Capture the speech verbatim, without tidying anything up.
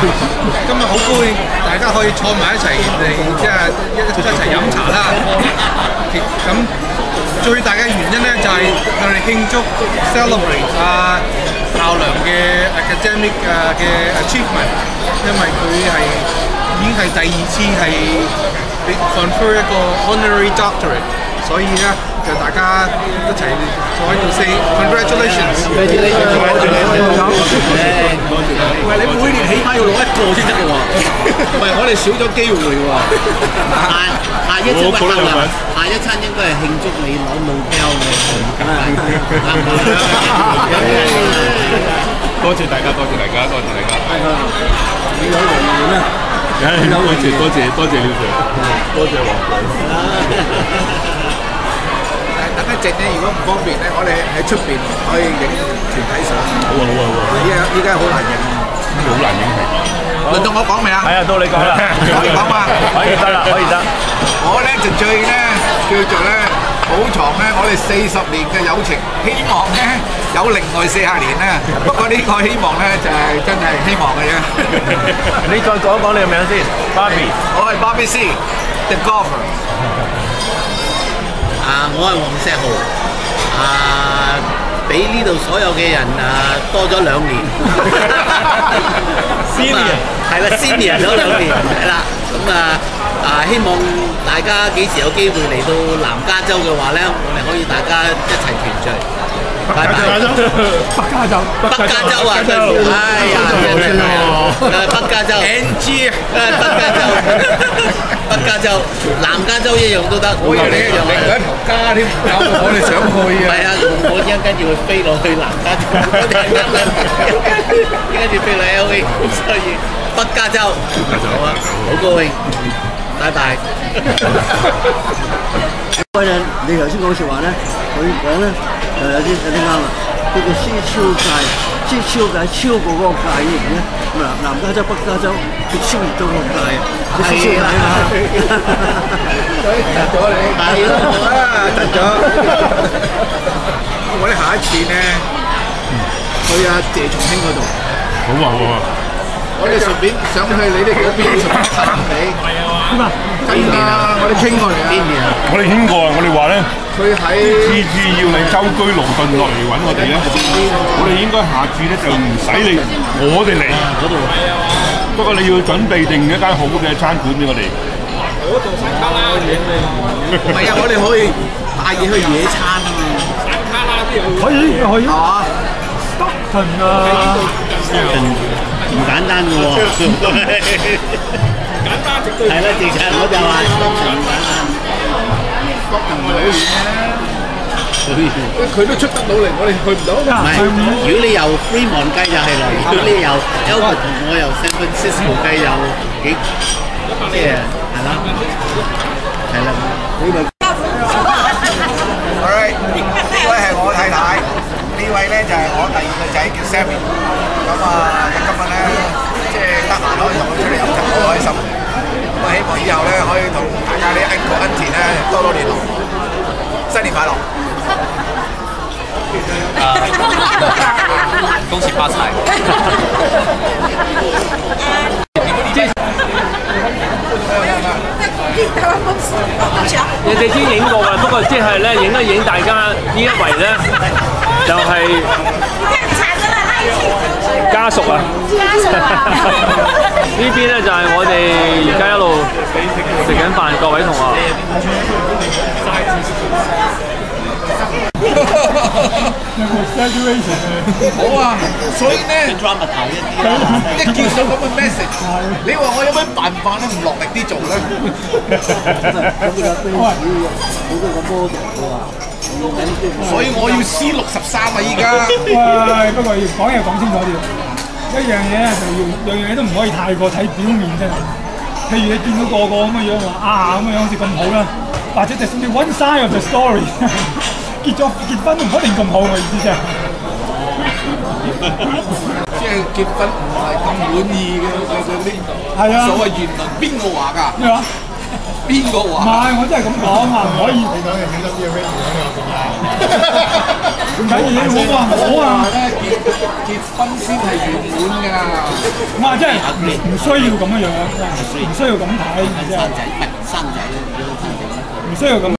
今日好高興，大家可以坐埋一齊嚟，即係一一齊飲茶啦。咁最大嘅原因咧就係佢哋慶祝 celebrate 啊校良嘅 academic 啊嘅 achievement， 因為佢係已經係第二次係 confer 一個 honorary doctorate， 所以咧就大家一齊坐喺度 say congratulations。 喂，你每年起碼要攞一個先得嘅喎，唔係我哋少咗機會喎。下下一餐係下一餐應該係慶祝你攞路標嘅。 多謝大家，多謝大家，多謝大家。 你有榮譽咩？ 多謝多謝多謝廖 Sir， 多謝黃 Sir。 等一陣咧，如果唔方便咧，我哋喺出邊可以影團體相。 好啊好啊好啊！ 依家依家好難影， 好難影係。 輪到我講未啊？ 係啊，到你講啦。 可以講嘛？ 可以得啦，可以得。 我咧就最咧叫做咧保藏咧，我哋四十年嘅友情，希望咧有另外四十年咧。不過呢個希望咧就係真係希望嘅啫。 你再講一講你個名先 ，Barbie。 我係 Barbie C，The Golfer。啊！我係黃石豪，啊，比呢度所有嘅人啊多咗兩年。Senior 係啦 ，Senior 咗兩年，係啦。咁啊啊，希望大家幾時有機會嚟到南加州嘅話咧，我哋可以大家一齊團聚。北加州， 北加州， 北加州啊！對唔住，哎呀，誒北加州 ，N G， 誒北加州。北加州、南加州一樣都得，我有你一樣另外一頭家添，我哋想去啊！係啊，我一陣間要飛落去南加州，跟住飛落 L A， 所以北加州好啊，好高興，拜拜。 嗰陣你頭先講説話咧，佢講咧就有啲有啲啱啦。叫做先超界，先超界超過嗰個界嘅人咧，南南加州、北加州佢超越咗個界啊！係啦， 所以突咗你，係咯，啊突咗。我哋下一次咧去阿謝松興嗰度。 好啊好啊！ 我哋順便想去你哋嗰邊順便探你。點啊？今年啊，我哋傾過嚟啊。邊年啊？ 我哋傾過啊！我哋話咧， 佢喺次次要你舟車勞頓落嚟揾我哋咧，我哋應該下次咧就唔使你，我哋嚟嗰度。不過你要準備定一間好嘅餐館俾我哋。 嗰度山卡拉影你。 唔係啊，我哋可以帶嘢去野餐啊嘛。 山卡拉啲可以可以。 啊 Stockton 啊 ，Stockton 唔簡單嘅喎。 簡單直對。 係啦，直情我就話 Stockton 唔簡單。 Stockton 唔好遠啊！佢都出得到嚟，我哋去唔到。 唔係，如果你由 Fremont 計就係啦，如果你由 Elwood 同我由 San Francisco 計有幾即係係啦，係啦，你咪。 Alright，呢位係我太太，呢位咧就係我第二個仔叫 Sammy。咁啊，今日咧即係得閒可以同佢出嚟飲茶，好開心。咁啊，希望以後咧可以同大家啲 uncle auntie 咧多多聯絡。新年快樂！ 恭喜發財！ 人哋已經影過㗎，不過即係咧影一影大家呢一圍咧，就係家屬啊！呢邊咧就係我哋而家一路食緊飯，各位同學。 好啊，所以咧，一見到咁嘅 message， 你話我有咩辦法咧？唔落力啲做咧？所以我要 C 六十三啊！依家。 喂，不過要講嘢講清楚啲，一樣嘢就要樣樣嘢都唔可以太過睇表面真係。譬如你見到個個咁嘅樣話啊咁嘅樣好似咁好啦，或者就算你 one side of the story。結咗結婚都唔一定咁好，我意思啫。 即係結婚唔係咁滿意嘅嗰啲，係啊。所謂言論邊個話㗎？ 咩話？ 邊個話？ 唔係，我真係咁講啊，唔可以。你講嘅幾多啲 range 咁樣唔睇嘢好啊好啊！ 結結婚先係圓滿㗎。 哇！真係唔唔需要咁樣樣，唔需要咁睇，真係唔需要咁。